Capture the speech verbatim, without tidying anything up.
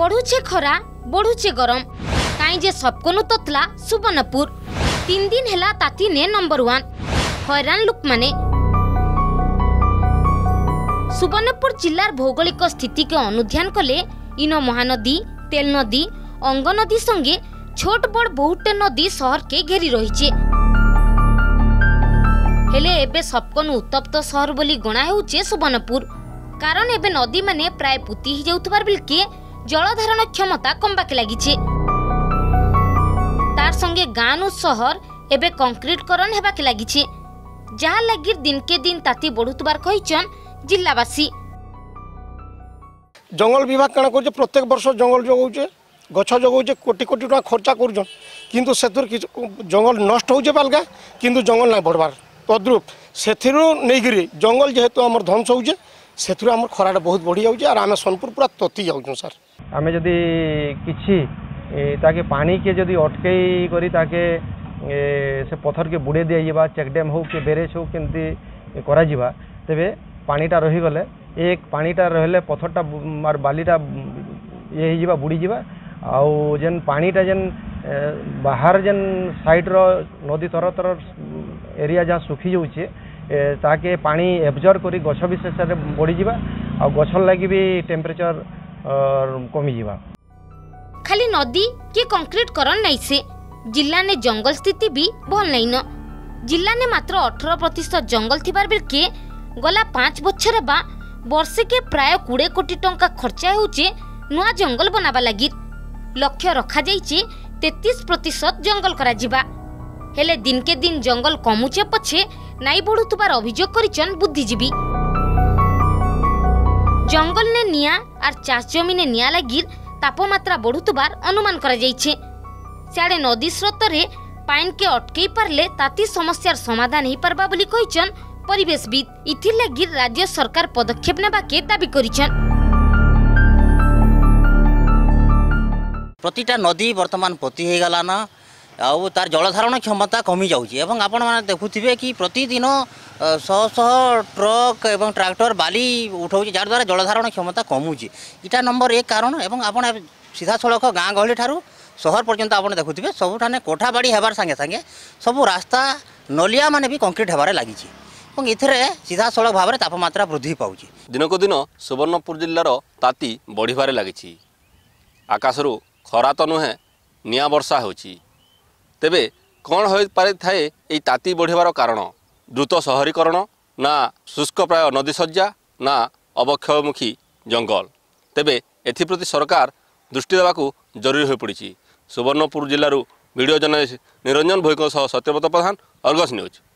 बढ़ुचे खरा बढ़ुचे गरम काई जे सबकोनु ततला सुवर्णपुर तीन दिन हेला ताती ने नंबर वन हैरान लोक माने। सुवर्णपुर जिलार भौगोलिक स्थिति के अनुध्यान कले इन महानदी तेल नदी अंग नदी संगे छोट बड़ बहुटे नदी शहर के घेरी रही हेले एबे सबकोनु उत्तप्त शहर बोली गणा हेउचे सुवर्णपुर कारण एबे नदी माने प्राय पुती ही जाउतबार बिलके जलधारण क्षमता कमबाके लागिछे। तार संगे गानु शहर एबे कंक्रीटकरण हेबाके लागिछे जहा लागिर दिन के दिन ताती बढ़ुतबार कहिचन जिल्लावासी। जंगल विभाग कण कर प्रत्येक वर्ष जंगल जगौचे गछ जगौचे कोटी कोटी टका खर्चा कर किंतु सेथुर जंगल नष्ट होचे पालका किंतु जंगल ना बढ़वार तद्रुप से नहीं जंगल जेहेतु आम ध्वंस होचे से आम खराटा बहुत बढ़ी जाऊे और आम सोनपुर पूरा तती जाऊँ सर आम जदि किछि ताके पानी के जदि अटकई करी ताके से पत्थर के बुड़े दिया चेकडेम हो कि बेरेज हो केमती करा जिबा तेबे पानीटा रही गले एक पानीटा रहले पत्थरटा मार बालीटा ये ही बुड़ी जावा आउ जेन पानीटा जेन बाहर जेन साइड रो नदी तर तर एरिया जहाँ सुखी जाऊे ताके पानी एब्जर्व करी गछ विशेष बढ़ी जावा आ गछ लगी भी टेम्परेचर कमी जावा। खाली नदी के कंक्रीट करन नहीं से जिला ने जंगल स्थिति भी भल नहीं न जिला ने मात्र अठारह प्रतिशत जंगल थिबार बिलके गला पांच बछर बा वर्षे के प्राय कोड़े कोटी टंका खर्चा होचे नुआ जंगल बनाबा लगी लक्ष्य रखा जाइए तैंतीस प्रतिशत जंगल करा जिबा हेले दिन के दिन जंगल कमुचे पछे नाई बढ़ुतबार अभियोग करिचन बुद्धिजीवी। जंगल ने निया और चाष जमी ने निया लगी तापमात्रा बढ़ुतबार अनुमान करा जाइए सियाड़े नदी स्रोत रे पाइन के अटकई पारले ताती समस्यार समाधान हो पारबा बोली कहिचन परिवेशविद इथिर लगी राज्य सरकार पदक्षेप नेबा के दाबी करिचन। प्रतिटा नदी वर्तमान पति हो गलाना आउ तार जलधारण क्षमता कमी जाऊँगी और आपण मैंने देखुवे कि प्रतिदिन शह शह ट्रक एवं ट्रैक्टर बाली उठाऊँ जहाँद्वारा जलधारण क्षमता कमुची इटा नंबर एक कारण एवं आप सीधा सड़क गाँ गहली ठारू सहर पर्यंत आप देखुवे सबुठाने कोठा बाड़ी हेबार संगे संगे सबू रास्ता नलिया माने भी कंक्रीट हेबार लगी इथे सीधा सड़क भाव में तापमात्रा वृद्धि पाऊँ दिनक दिन सुवर्णपुर जिलार ताती बढ़िबार लगी आकाशरू खरा तो नुहे निया वर्षा होची तेबे कौन हो पारे थाए ये ताती बढ़िबार कारण द्रुत शहरीकरण ना शुष्क प्राय नदी सज्जा ना अवक्षयमुखी जंगल तेबे एथिप्रति सरकार दृष्टि देवाकू जरूरी हो पड़ी। सुवर्णपुर जिलूर वीडियो जर्नलिस्ट निरंजन भोईक सत्यव्रत प्रधान अर्गस न्यूज।